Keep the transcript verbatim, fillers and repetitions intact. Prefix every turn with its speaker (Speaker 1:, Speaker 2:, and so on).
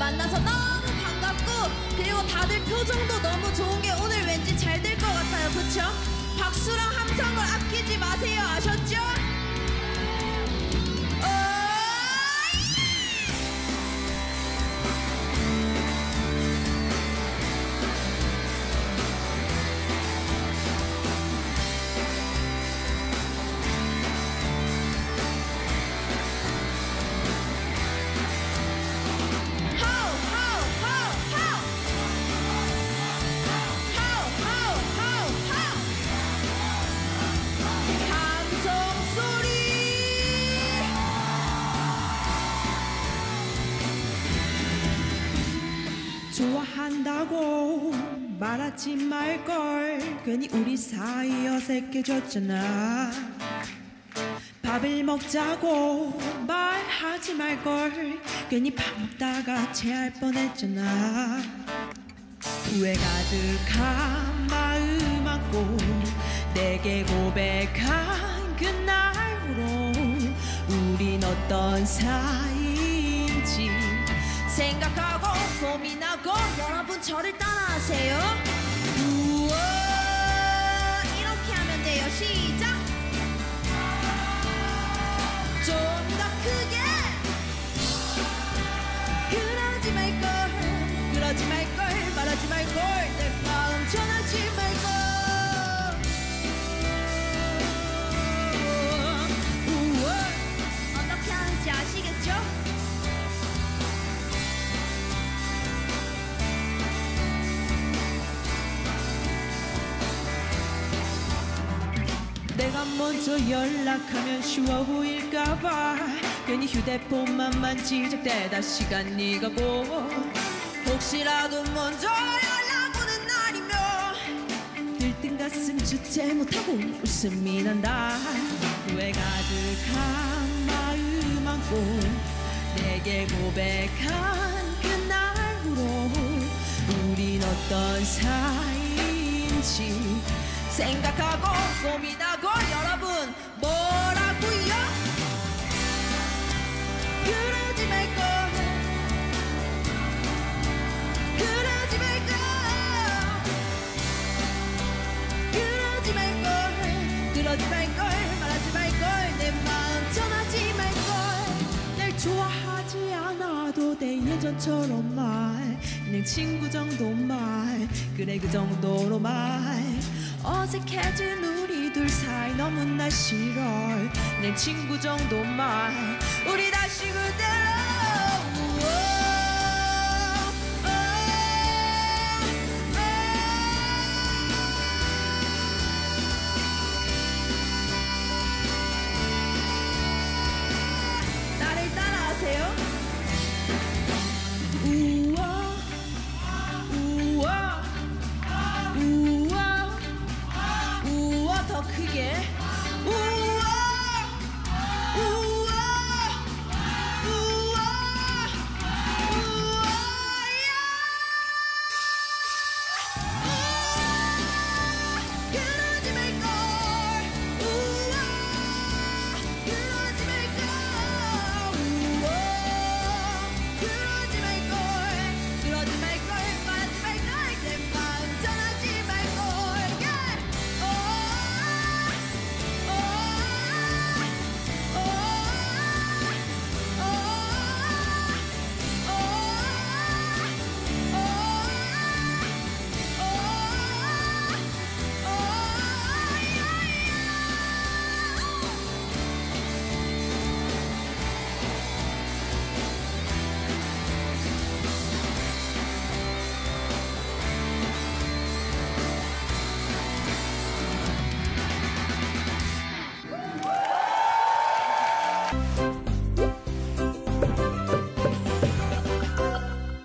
Speaker 1: 만나서 너무 반갑고, 그리고 다들 표정도 너무 좋은 게 오늘 왠지 잘 될 것 같아요. 그쵸? 박수랑 함성을 아끼지 마세요. 아셨죠?
Speaker 2: 좋아한다고 말하지 말걸. 괜히 우리 사이 어색해졌잖아. 밥을 먹자고 말하지 말걸. 괜히 밥 먹다가 체할 뻔했잖아. 후회 가득한 마음 안고 내게 고백한 그날로 우린 어떤 사이인지
Speaker 1: 생각하고 고민하고 여러분 저를 따라하세요. 우와, 이렇게 하면 돼요. 시작. 좀 더 크게. 그러지 말걸, 그러지 말걸, 말하지 말걸, 내 마음 전하지 말걸. 우와, 어떻게 하는지 아시겠죠?
Speaker 2: 내가 먼저 연락하면 쉬워 보일까봐 괜히 휴대폰만 만지작대다 시간이 가고,
Speaker 1: 혹시라도 먼저 연락 오는 날이면
Speaker 2: 들뜬 가슴 주체 못하고 웃음이 난다. 후회 가득한 마음 안고 내게 고백한 그날로 우린 어떤 사이인지
Speaker 1: 생각하고 고민하고 여러분 뭐라고요? 그러지 말걸, 그러지 말걸, 그러지 말걸, 그러지 말걸, 말하지 말걸, 내 마음 전하지 말걸.
Speaker 2: 날 좋아하지 않아도 돼 예전처럼 말, 그냥 친구 정도만, 그래 그 정도로만. 어색해진 우리 둘 사이 너무나 싫어. 내 친구 정도만,
Speaker 1: 우리 다시 그대로. 나를 따라하세요.
Speaker 2: 우와 우와 우와
Speaker 1: 우와, 더 크게. 우와, 우와, 우와, 우와, 야! 우와, 그러지 말걸. 우와, 그러지 말걸. 우와, 그러지 말걸. 그러지 말걸, 말하지 말걸, 내 마음 전하지 말걸.
Speaker 2: 아